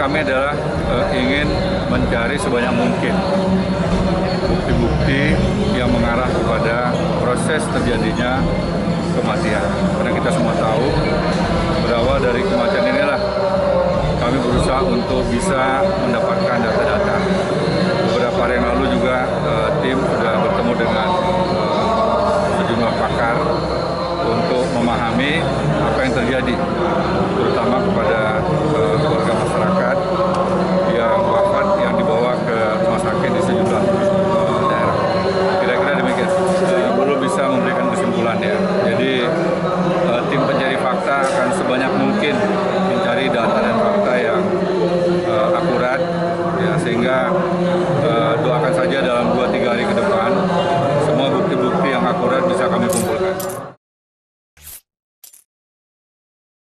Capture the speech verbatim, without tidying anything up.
kami adalah uh, ingin mencari sebanyak mungkin bukti-bukti yang mengarah kepada proses terjadinya kematian. Karena kita semua tahu berawal dari kematian inilah kami berusaha untuk bisa mendapatkan data-data. Beberapa hari yang lalu juga uh, tim sudah bertemu dengan uh, sejumlah pakar untuk memahami apa yang terjadi, terutama kepada uh, keluarga masyarakat yang wafat yang dibawa ke rumah sakit di sejumlah uh, daerah. Kira-kira demikian. Uh, belum bisa memberikan kesimpulan ya. Jadi uh, tim pencari fakta akan sebanyak mungkin mencari data dan fakta yang uh, akurat, ya, sehingga uh, doakan saja dalam dua tiga hari ke depan